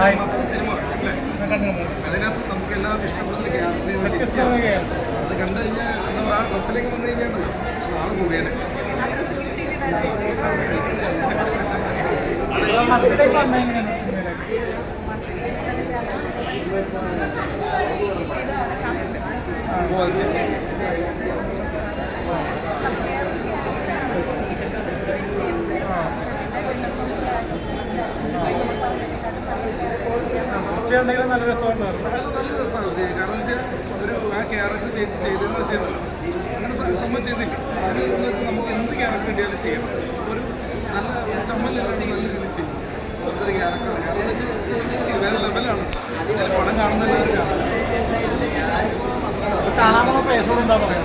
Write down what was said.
മൊത്തം സിനിമ അല്ലേ? അതിനകത്ത് നമുക്ക് എല്ലാവർക്കും ഇഷ്ടപ്പെടുന്ന ക്യാരക്ടർ അത് കണ്ടു കഴിഞ്ഞാൽ എന്താ പറയുക, ആ ഡ്രസ്സിലേക്ക് വന്നു കഴിഞ്ഞാൽ ആള് കൂടിയാണ്. നല്ല രസമാണ്. കാരണം വെച്ചാൽ ഒരു ആ ക്യാരക്ടർ ചേച്ചി ചെയ്തതെന്ന് വെച്ചാൽ അങ്ങനെ സംഭവം ചെയ്തില്ല. അതിനെന്ന് വെച്ചാൽ നമുക്ക് എന്ത് ക്യാരക്ടർ കിട്ടിയാലും ചെയ്യണം. ഒരു നല്ല ചമ്മലില്ലാണ്ട് നല്ല രീതിയിൽ ചെയ്യും. അതൊരു ക്യാരക്ടറാണ്. കാരണം വെച്ചാൽ വേറെ ലെവലാണ്. പടം കാണുന്ന എല്ലാവരും കാണാനുള്ള പ്രേക്ഷകരുണ്ടാവും.